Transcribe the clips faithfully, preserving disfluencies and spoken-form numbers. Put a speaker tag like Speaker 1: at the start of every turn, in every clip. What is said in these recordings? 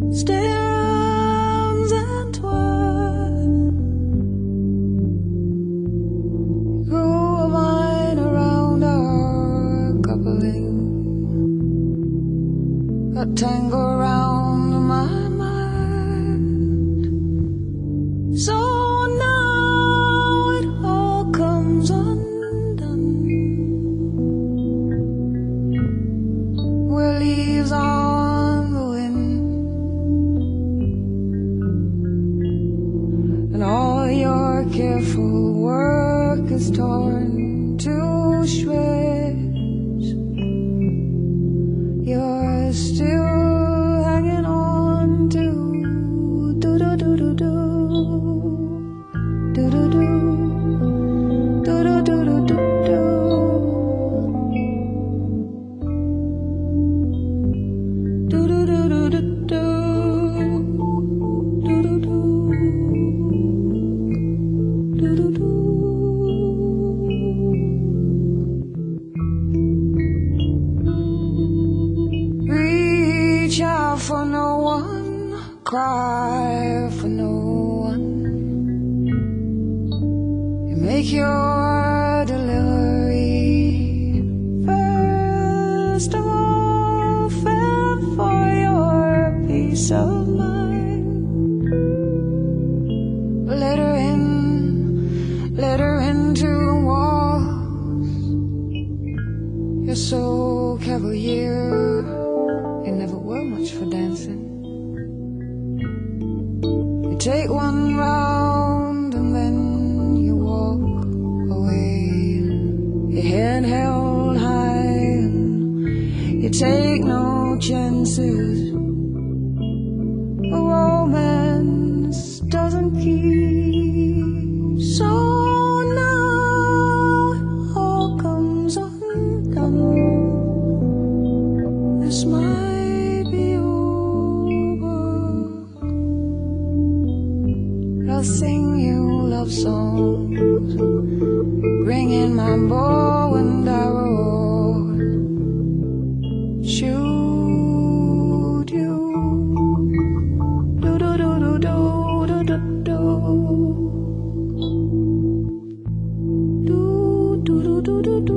Speaker 1: stems entwined, grew a vine around our coupling, a tangle around my mind. So now it all comes undone. We're leaves on the wind, and all your careful work is torn to shreds. You're still hanging on to do do do do do do do do do do do do do do. Reach out for no one, cry for no one. You make your delivery first of all, fend for your peace of mind. Let her in, let her into the walls. You're so cavalier, you never were much for dancing. You take one round and then you walk away, your head held high, and you take no chances. A romance doesn't keep, so now it all comes undone. This might be over. I'll sing you love songs, bring in my bow and arrow, shoot you. Do do do do do do do do do do do do do do.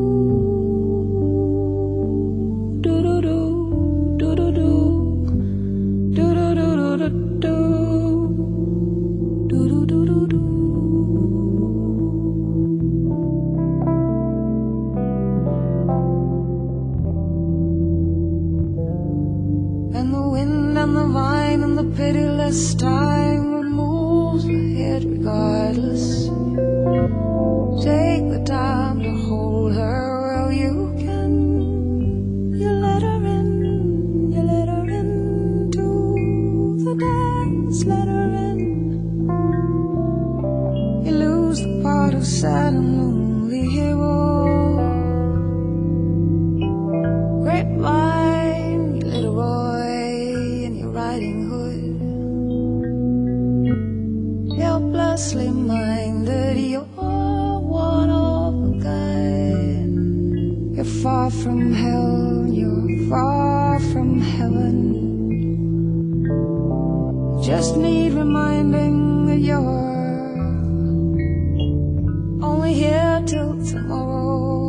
Speaker 1: And the wind and the vine and the pitiless time would move ahead regardless. Take the time to hold her where you can. You let her in, you let her into the dance, let her in. You lose the part of sad and lonely hero. Grapevine, you little boy in your riding hood, helplessly minded, you're one of a kind. You're far from hell, you're far from heaven. Just need reminding that you're only here till tomorrow.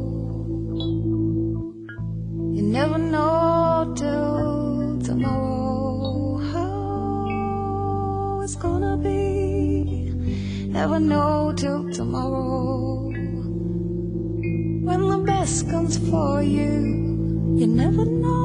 Speaker 1: You never know till tomorrow how it's gonna be. Never know till tomorrow when the best comes for you. You never know.